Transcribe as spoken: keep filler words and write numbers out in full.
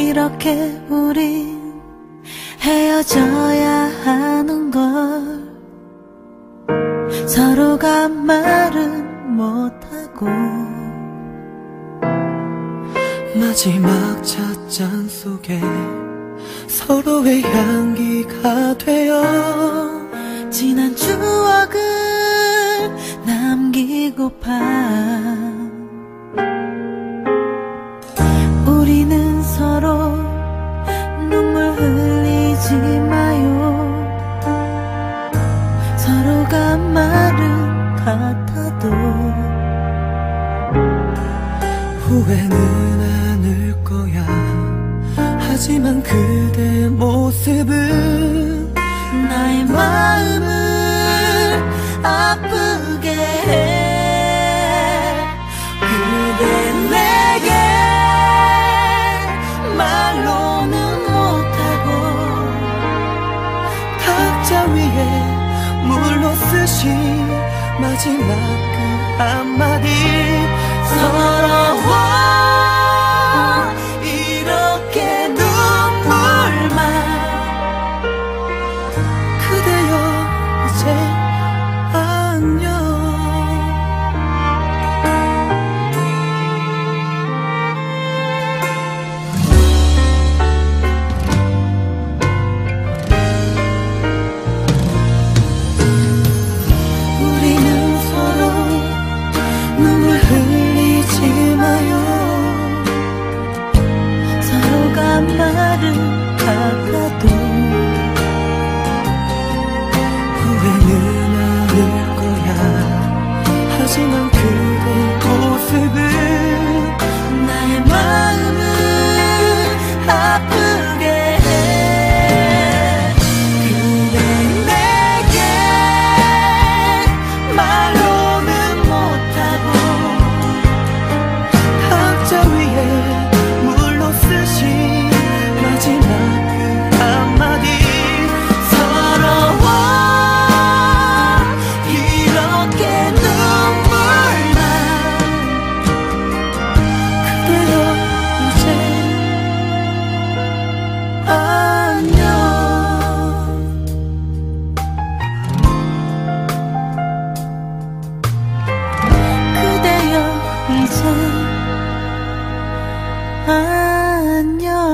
이렇게 우린 헤어져야 하는 걸 서로가 말은 못하고 마지막 찻잔 속에 서로의 향기가 되어 지난 추억을 남기고파 우리는 서로 눈물 흘리지 마요 서로가 말은 같아도 후회는 않을 거야 하지만 그대 모습은 나의 마음을 아프게 해 그대 내게 말로는 못하고 탁자 위에 물로 쓰신 마지막 그 한마디 서러워 이렇게 눈물만 그대여 이제 안녕 우리는 서로 눈물 흘리지 마요 서로가 말은 같아도 후회는 않을 거야 하지만 그대 모습은 나의 마음을 아프게 해 그대 내게 말로는 못하고 탁자 위에 물로 쓰신 마지막 그 한마디 서러워 이렇게 눈물만 그대여 이제 안녕 그대여 이제 안녕